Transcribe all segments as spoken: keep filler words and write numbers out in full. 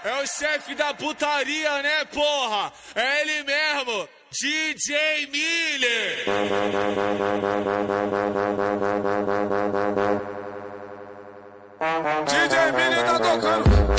É o chefe da putaria, né, porra? É ele mesmo, D J Miller. D J Miller tá tocando.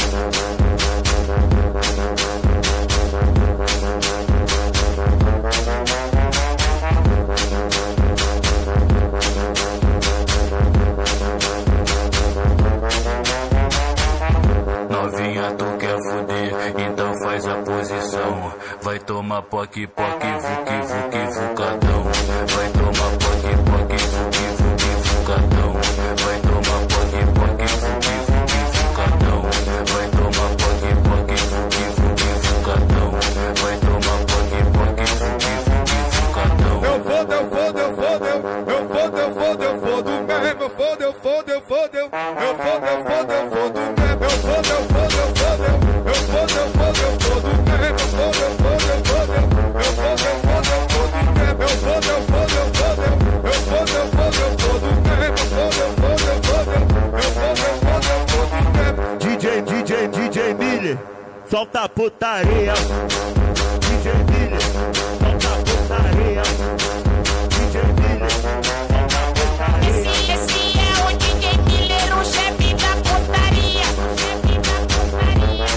Novinha, tu quer fuder, então faz a posição. Vai tomar poque, poque, vuque, vuque, vucadão. Vai tomar poque, poque, vuque, vuque, vucadão. Vai tomar poque, poque, vuque, vuque, vucadão. Vai tomar poque, poque, vuque, vuque, vucadão. Vai tomar poque, poque, vuque, vuque, vucadão. Eu fodo, eu fodo, eu fodo, eu fodo, eu fodo, eu fodo mesmo. Eu fodo, eu fodo, eu fodo, eu fodo, eu fodo, eu fodo mesmo. Eu fodo, eu fodo, eu fodo, eu fodo, eu fodo, eu fodo mesmo. Eu fodo, eu fodo, eu fodo, eu fodo, eu fodo, eu fodo mesmo. Eu fodo, eu fodo, eu fodo, eu fodo, eu fodo, eu fodo mesmo. Eu fodo, eu fodo, eu fodo, eu fodo, eu fodo, eu fodo mesmo. D J, D J, D J Miller, solta a putaria. D J Miller, solta a putaria. D J Miller, solta a putaria. Esse, esse é o D J Miller, o chefe da putaria. O chefe da putaria.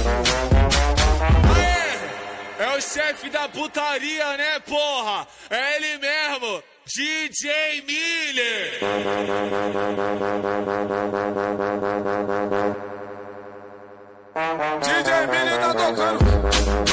Aê! É o chefe da putaria, né, porra? É ele mesmo, D J Miller. D J Miller tá tocando.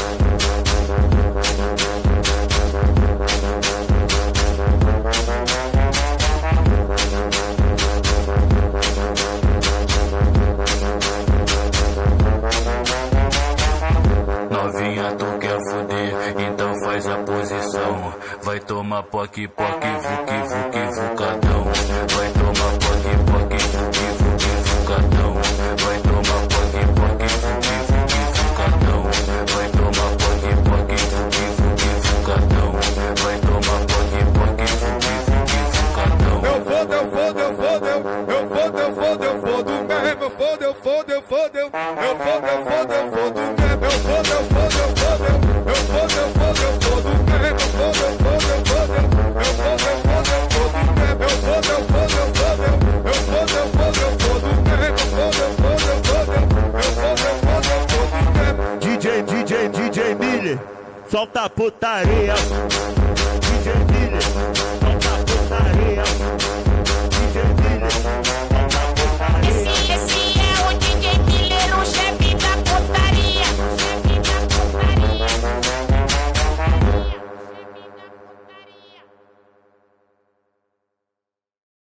Novinha, tu quer fuder, então faz a posição. Vai tomar poque, poque, vuque, vuque, vucadão. Vai tomar poque, poque, vuque, vuque, vucadão. Vai tomar poque, poque, vuque, vuque, vucadão. Vai tomar poque, poque, vuque, vuque, vucadão. Vai tomar poque, poque, vuque, vuque, vucadão. Eu fodo, eu fodo, eu fodo, eu fodo, eu fodo, eu fodo mesmo. Eu fodo, eu fodo, eu fodo, eu fodo, eu fodo, eu fodo mesmo. Eu fodo, eu fodo, eu fodo, eu fodo, eu fodo, eu fodo mesmo. Eu fodo, eu fodo, eu fodo, eu fodo, eu fodo, eu fodo mesmo. Eu fodo, eu fodo, eu fodo, eu fodo, eu fodo, eu fodo mesmo. Eu fodo, eu fodo, eu fodo, eu fodo, eu fodo, eu fodo mesmo. D J, D J, D J Miller, solta a putaria. D J Miller, solta a putaria.